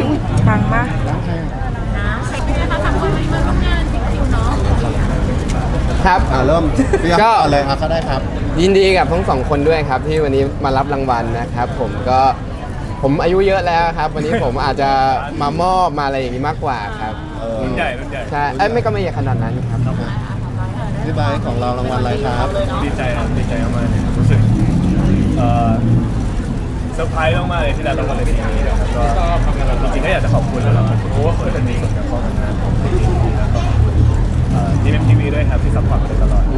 ปังมากครับเริ่มก็อะไรก็ได้ครับยินดีกับทั้งสองคนด้วยครับที่วันนี้มารับรางวัลนะครับผมอายุเยอะแล้วครับวันนี้ผมอาจจะมามอบมาอะไรอย่างนี้มากกว่าครับรุ่นใหญ่ใช่ไม่ก็ไม่ใหญ่ขนาดนั้นครับพี่ใบของเรารางวัลอะไรครับดีใจครับดีใจมากเลยรู้สึกเซอร์ไพรส์มากๆเลยที่ได้รางวัลในปีนี้นะครับก็จริงๆก็อยากจะขอบคุณแล้วขอบคุณเพราะว่าเป็นดีกับข้อทำงานของทีมแล้วก็ทีมทีวีด้วยครับที่ซัพพอร์ตมาตลอด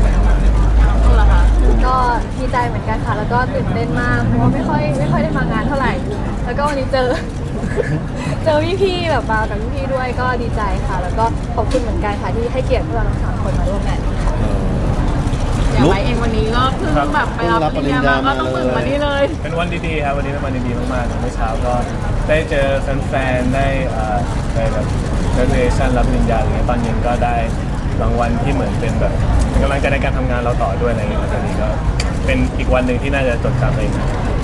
ก็ดีใจเหมือนกันค่ะแล้วก็ตื่นเต้นมากเพราะว่าไม่ค่อยได้มางานเท่าไหร่แล้วก็วันนี้เจอพี่ๆแบบมากับพี่ๆด้วยก็ดีใจค่ะแล้วก็ขอบคุณเหมือนกันค่ะที่ให้เกียรติพวกเราทั้ง3 คนมาร่วมงานนี้ค่ะอย่างไรเองวันนี้ก็เพิ่งแบบไปรับปริญญามาก็ต้องตื่นมานี่เลยเป็นวันดีๆครับวันนี้เป็นวันดีๆมากๆเมื่อเช้าก็ได้เจอแฟนๆได้แบบเรเวชั่นรับปริญญาอะไรเงี้ยตอนเย็นก็ได้รางวัลที่เหมือนเป็นแบบกำลังใจในการทำงานเราต่อด้วยอะไรเงี้ยตอนนี้ก็เป็นอีกวันหนึ่งที่น่าจะจดจำเอง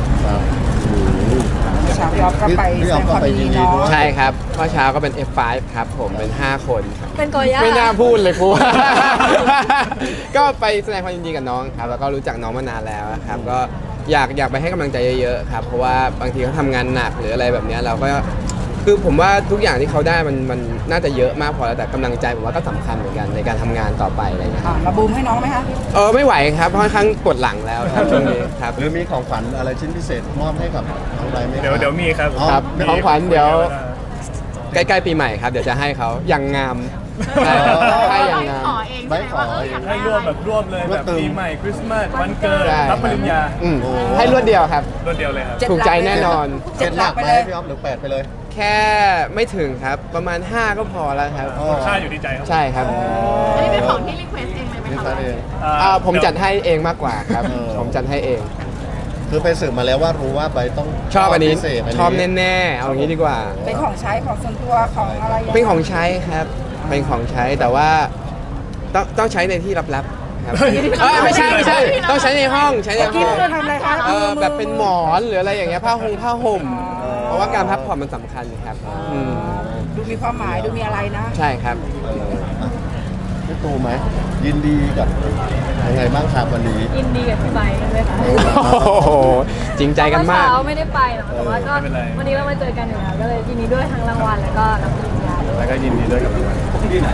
เช้าพี่อ๊อฟก็ไปแสดงความยินดีเนาะใช่ครับเมื่อเช้าก็เป็น F5 ครับผมเป็น5 คนเป็นกอย่าไม่น่าพูดเลยครู ก็ไปแสดงความยินดีกับน้องครับแล้วก็รู้จักน้องมานานแล้วครับก็อยากไปให้กำลังใจเยอะๆครับเพราะว่าบางทีเขาทำงานหนักหรืออะไรแบบนี้เราก็คือผมว่าทุกอย่างที่เขาได้มันน่าจะเยอะมากพอแล้วแต่กำลังใจผมว่าก็สำคัญเหมือนกันในการทำงานต่อไปอะไรอย่างเงี้ยมาบูมให้น้องไหมคะไม่ไหวครับเพราะค่อนข้างปวดหลังแล้วครับช่วงนี้ครับหรือมีของขวัญอะไรชิ้นพิเศษมอบให้กับน้องใบไหมเดี๋ยวมีครับของขวัญเดี๋ยวใกล้ๆปีใหม่ครับเดี๋ยวจะให้เขาอย่างงามให้อย่างงามใบขอให้รวมเลยแบบปีใหม่คริสต์มาสวันเกิดรับปริญญาให้รวดเดียวครับรวดเดียวเลยครับถูกใจแน่นอน 7 หลักไปเลยพี่อ๊อฟหรือ8ไปเลยแค่ไม่ถึงครับประมาณ5ก็พอแล้วครับค่าอยู่ที่ใจครับใช่ครับอันนี้เป็นของที่รีเควสเองเลยไหมคะผมจัดให้เองมากกว่าครับผมจัดให้เองคือไปสืบมาแล้วว่ารู้ว่าใบต้องชอบอันนี้ชอบแน่ๆเอางี้ดีกว่าเป็นของใช้ของส่วนตัวของอะไรเป็นของใช้ครับเป็นของใช้แต่ว่าต้องใช้ในที่ลับๆครับไม่ใช่ต้องใช้ในห้องใช้ในห้องทำอะไรคะแบบเป็นหมอนหรืออะไรอย่างเงี้ยผ้าห่มเพราะว่าการพักผ่อนมันสำคัญครับดูมีความหมายดูมีอะไรนะใช่ครับพี่ตูไหมยินดีกับยังไงบ้างครับวันนี้ยินดีกับพี่ใบเลยค่ะจริงใจกันมากเช้าไม่ได้ไปหรอกแต่ว่าก็วันนี้เรามาเจอกันอยู่แล้วก็เลยยินดีด้วยทั้งรางวัลแล้วก็รับปริญญาแล้วก็ยินดีด้วยกับรางวัล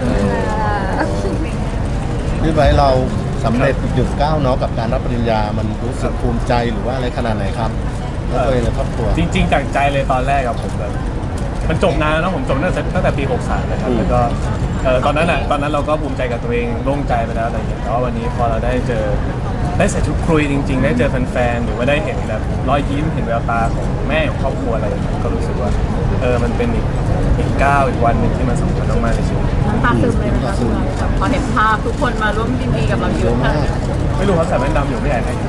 พี่ใบเราสำเร็จจุด9เนาะกับการรับปริญญามันรู้สึกภูมิใจหรือว่าอะไรขนาดไหนครับแล้วตัวเองในครอบครัวจริงๆจากใจเลยตอนแรกกับผมแบบมันจบนานแล้วนะผมจบตั้งแต่ปี63เลยครับแล้วก็ตอนนั้นเราก็ภูมิใจกับตัวเองโล่งใจไปแล้วอะไรอย่างเงี้ยแต่ว่าวันนี้พอเราได้ใส่ชุดคุยจริงๆได้เจอแฟนๆหรือว่าได้เห็นแบบรอยยิ้มเห็นแววตาของแม่ของครอบครัวอะไรอย่างเงี้ยก็รู้สึกว่ามันเป็นอีกก้าวอีกวันหนึ่งที่มันสำคัญมากๆในชีวิตน้ำตาซึมเลยนะคะพอเห็นภาพทุกคนมาร่วมยินดีกับเราเยอะมากไม่รู้เขาใส่แว่นดำอยู่ไม่ใหญ่ไหน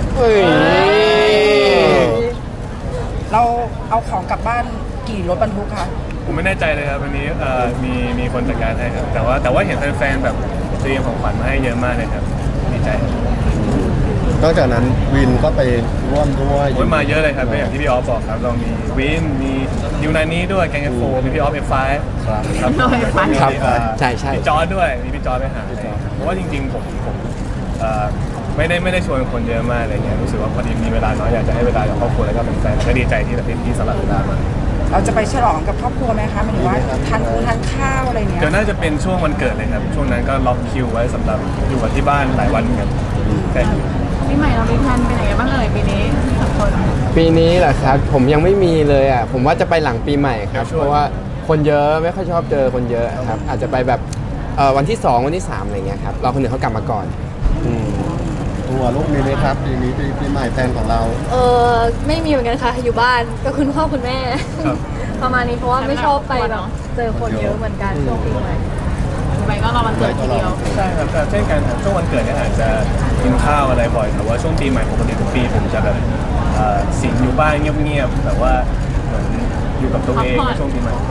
เราเอาของกลับบ้านกี่รถบรรทุกคะผมไม่แน่ใจเลยครับวันนี้มีคนจัดการให้ครับแต่ว่าเห็นแฟนๆแบบเตรียมของขวัญมาให้เยอะมากเลยครับดีใจนอกจากนั้นวินก็ไปร่วมด้วยมาเยอะเลยครับอย่างที่พี่ออฟบอกครับเรามีวินมียูนานี่ด้วยแกงF4มีพี่ออฟ F5 ครับใช่พี่จอร์ดด้วยมีพี่จอร์ดไปหาเพราะว่าจริงๆผมไม่ได้ชวนคนเยอะมากอะไรเงี้ยรู้สึกว่าพอดีมีเวลาน้อยอยากจะให้เวลากับครอบครัวแล้วก็เป็นแฟนก็ดีใจที่พี่สลับเวลามาเราจะไปฉลองกับครอบครัวไหมคะหมายถึงว่าทานข้าวอะไรเนี้ยเดี๋ยวน่าจะเป็นช่วงวันเกิดเลยครับช่วงนั้นก็ล็อกคิวไว้สำหรับอยู่กับที่บ้านหลายวันเหมือนกันปีใหม่เรามีแพลนไปไหนกันบ้างเลยปีนี้ทุกคนปีนี้เหรอครับผมยังไม่มีเลยอ่ะผมว่าจะไปหลังปีใหม่ครับเพราะว่าคนเยอะไม่ค่อยชอบเจอคนเยอะครับอาจจะไปแบบวันที่2วันที่3อะไรเงี้ยครับเราคนอื่นเขากลับมาก่อนตัวลูกมีไหมครับปีนี้ปีใหม่แฟนของเราไม่มีเหมือนกันค่ะอยู่บ้านกับคุณพ่อคุณแม่ประมาณนี้เพราะว่าไม่ชอบไปแบบเจอคนเยอะเหมือนกันช่วงปีใหม่ไปก็รอวันเกิดทีเดียวใช่ครับเช่นกันช่วงวันเกิดเนี่ยอาจจะกินข้าวอะไรบ่อยแต่ว่าช่วงปีใหม่ปกติทุกปีผมจะแบบสิงอยู่บ้านเงียบๆแต่ว่าเหมือนอยู่กับตัวเองช่วงปีใหม่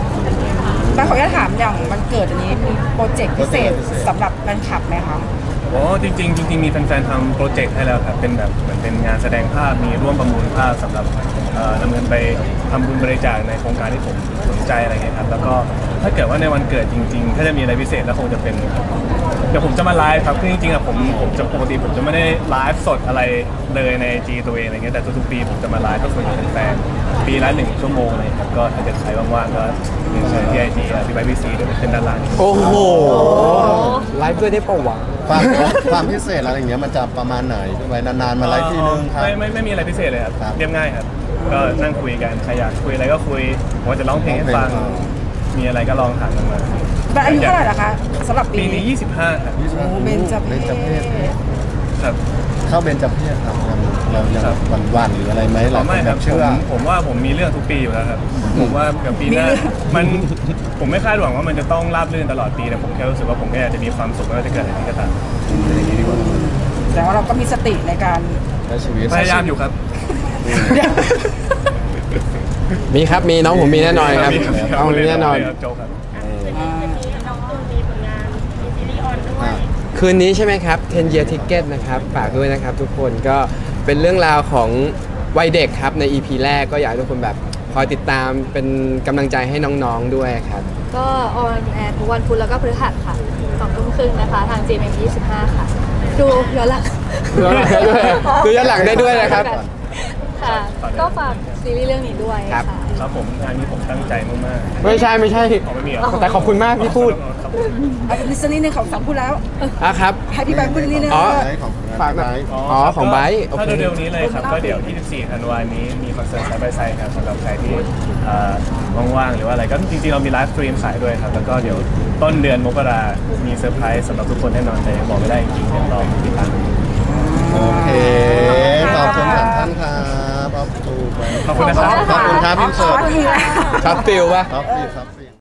แต่ขออนุญาตถามอย่างวันเกิดอันนี้มีโปรเจกต์พิเศษสำหรับแฟนคลับไหมคะอ๋อจริงมีแฟนๆทำโปรเจกต์ให้แล้วครับเป็นแบบเหมือนเป็นงานแสดงภาพมีร่วมประมูลภาพสำหรับนำเงินไปทำบุญบริจาคในโครงการที่ผมสนใจอะไรเงี้ยครับแล้วก็ถ้าเกิดว่าในวันเกิดจริงๆถ้าจะมีอะไรพิเศษแล้วคงจะเป็นเดี๋ยวผมจะมาไลฟ์ครับคือจริงๆอะผมจะปกติผมจะไม่ได้ไลฟ์สดอะไรเลยใน IG ตัวเองอะไรเงี้ยแต่ทุกๆปีผมจะมาไลฟ์ก็คุยกับแฟนๆปีละ1 ชั่วโมงเลยครับก็ถ้าเกิดใครว่างๆก็เรียนเชิญที่ IG พี่ไบพี่ซีเดี๋ยวขึ้นด้านล่างโอ้โหไลฟ์ด้วยได้ปะวะความพิเศษอะไรอย่างเงี้ยมันจะประมาณไหนไว้นานๆมาไลฟ์ทีนึงครับไม่มีอะไรพิเศษเลยครับครับเรียบง่ายครับ ก็นั่งคุยกันใครอยากคุยอะไรก็คุยผมว่าจะร้องเพลงให้ฟังร้องเพลงมีอะไรก็ลองถามกันมาแต่อายุเท่าไหร่ล่ะคะสำหรับปีปีนี้นี้ 25 ครับเบญจเพเบญจเพศครับเข้าเบญจเพศครับเรายังครับวันหรืออะไรไหมหลายคไม่นคแบรับบเชื่อผมว่าผมมีเรื่องทุกปีอยู่แล้วครับ ผมว่าเดี๋ยวปีหน้ามันผมไม่คาดหวังว่ามันจะต้องราบรื่นตลอดปีแต่ผมแค่รู้สึกว่าผมก็อยากจะมีความสุขไม่ว่าจะเกิดอะไรก็ตามอย่างนี้ดีกว่าแต่ว่าเราก็มีสติในการใช้ชีวิตพยายามอยู่ครับมีครับมีน้องผมมีแน่นอนครับน้องผมมีแน่นอนโจ๊กครับคืนนี้ใช่ไหมครับ 10 Year Ticket นะครับฝากด้วยนะครับทุกคนก็เป็นเรื่องราวของวัยเด็กครับใน EP แรกก็อยากให้ทุกคนแบบคอยติดตามเป็นกำลังใจให้น้องๆด้วยครับก็ออนแอร์ทุกวันพุธแล้วก็พฤหัสค่ะ20:30นะคะ ทาง GMM25 ค่ะ ดูย้อนหลังดูย้อนหลังได้ด้วยนะครับค่ะ ก็ฝากซีรีส์เรื่องนี้ด้วยครับค่ะครับผมงานนี้ผมตั้งใจมากๆไม่ใช่อ๋อไม่มีเหรอแต่ขอบคุณมากที่พูดครับเอานิดนึงของสามพูดแล้วครับให้พี่แบงค์พูดนิดนึงอ๋อของฝากหน่อยไอ๋อของไบร์ทโอเคถ้าเร็วๆนี้เลยครับ ก็เดี๋ยวที่14ธันวาคมนี้มีคอนเสิร์ตไซด์บายไซด์ครับสำหรับใครที่ว่างๆหรือว่าอะไรก็จริงๆเรามีไลฟ์สตรีมขายด้วยครับ แล้วก็เดี๋ยวต้นเดือนมกรามีเซอร์ไพรส์สำหรับทุกคนแน่นอนแต่ยังบอกไม่ได้จริงๆเดี๋ยวรอติดตามโอเค ขอบคุณท่านครับขอบคุณขอบคุณนะครับขอบคุณครับพี่เสิร์ฟอีกแล้วช็อตฟิลป่ะครับพี่ครับ